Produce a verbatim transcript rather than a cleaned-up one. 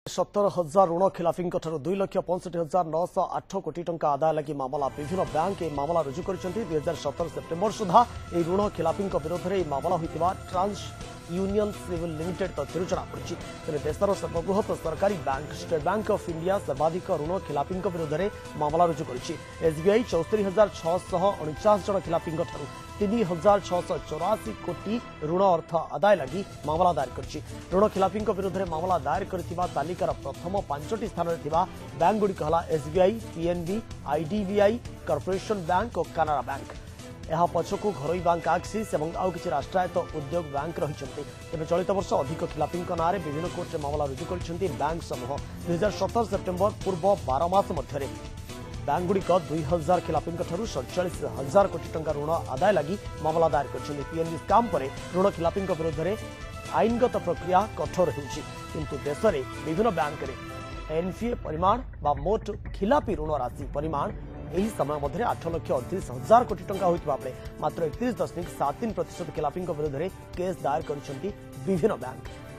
सत्तर हजार ऋण खिलाफी दुई लक्ष पैंसठ हजार नौश आठ कोटी टंका आदाय लगी मामला विभिन्न बैंक यह मामला रुजु कर दुई हजार सतर सेप्टेम्बर सुधा यह ऋण खिलाफी विरोध में मामला होता ट्रांस यूनियन सिविल लिमिटेड तथ्य जनापड़ी तेरे देशर सर्वबृहत सरकारी bank State Bank of India सर्वाधिक ऋण खिलाफी विरोध में मामला रुजु कर एसबीआई चौस्तरी हजार छःश अणचाश जन खिलाफी तीन हजार छःश चौराशी कोटी ऋण अर्थ आदाय लगी मामला दायर कर ऋण खिलाफी विरोध में मामला दायर कर तालिकार प्रथम पांचटी स्थान में बैंक गुड़िक SBI PNB IDBI corporation bank और कानारा बैंक यह पछकू घरोई बैंक एक्सिस और आउ किसी राष्ट्रायत्त उद्योग बैंक रही तेज चलित वर्ष अधिक खिलाफी ना विभिन्न कोर्ट में मामला रुजु कर बैंक समूह दुई हजार सतर सेप्टेम्बर पूर्व बार मास मध्य बैंक गुड़िक दुई हजार खिलाफी सड़चाश हजार कोटी टंका ऋण आदाय लगी मामला दायर कर पीएनबी स्काम पर ऋण खिलाफी विरोध में आईनगत प्रक्रिया कठोर होती देश में विभिन्न बैंक में एनपीए परिमाण बा मोट खिलाफी ऋण राशि परिमाण यही समय मध्य आठ लक्ष अड़तीस हजार कोटी टंका होता बेले मात्र एकतीस दशमिक सात तीन प्रतिशत खिलाफी विरोध में केस दायर कर विभिन्न बैंक।